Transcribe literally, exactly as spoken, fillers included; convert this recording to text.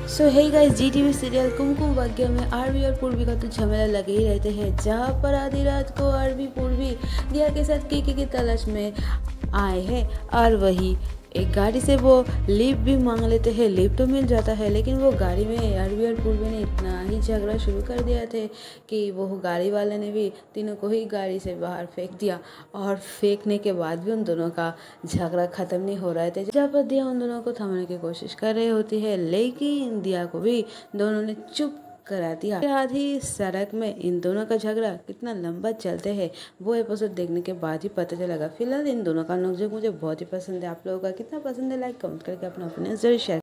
सो hey guys, Zee TV serial Kumkum Bhagya में RV और पूर्वी का तो झमेला लगे ही रहते हैं। जहाँ पर आधी रात को आरवी पूर्वी दिया के साथ केके की तलाश में आए हैं और वही एक गाड़ी से वो लिफ्ट भी मांग लेते हैं। लिफ्ट तो मिल जाता है, लेकिन वो गाड़ी में आरवी और पूर्वी ने इतना ही झगड़ा शुरू कर दिया थे कि वो गाड़ी वाले ने भी तीनों को ही गाड़ी से बाहर फेंक दिया। और फेंकने के बाद भी उन दोनों का झगड़ा ख़त्म नहीं हो रहा थे। जहाँ पर दिया उन दोनों को थमाने की कोशिश कर रही होती है, लेकिन दिया को भी दोनों ने चुप करा दिया। आधी सड़क में इन दोनों का झगड़ा कितना लंबा चलते हैं वो एपिसोड देखने के बाद ही पता चलेगा। फिलहाल इन दोनों का नोकझोंक मुझे बहुत ही पसंद है। आप लोगों का कितना पसंद है, लाइक कमेंट करके अपना ओपिनियन जरूर शेयर